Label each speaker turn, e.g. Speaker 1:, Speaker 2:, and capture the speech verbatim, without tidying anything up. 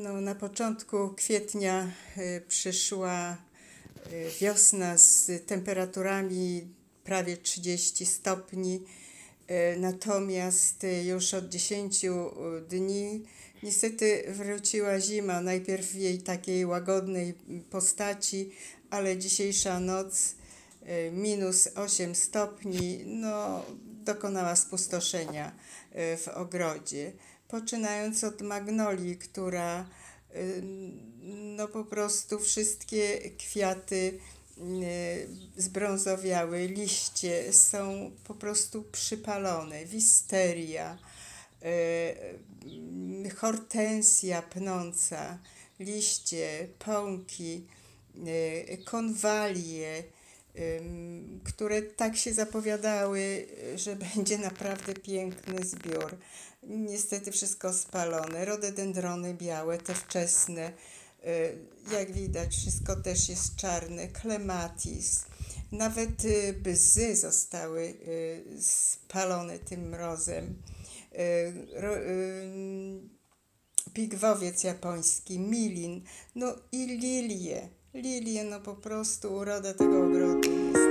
Speaker 1: No, na początku kwietnia y, przyszła y, wiosna z temperaturami prawie trzydzieści stopni, y, natomiast y, już od dziesięciu dni niestety wróciła zima, najpierw w jej takiej łagodnej postaci, ale dzisiejsza noc y, minus osiem stopni, no, dokonała spustoszenia y, w ogrodzie. Poczynając od magnolii, która y, no po prostu wszystkie kwiaty y, zbrązowiały, liście są po prostu przypalone, wisteria, y, hortensja pnąca, liście, pąki, y, konwalie, które tak się zapowiadały, że będzie naprawdę piękny zbiór. Niestety wszystko spalone. Rododendrony białe, te wczesne, jak widać, wszystko też jest czarne. Klematis, nawet bzy zostały spalone tym mrozem. Pigwowiec japoński, milin, no i lilie. Lilie, no po prostu uroda tego ogrodu jest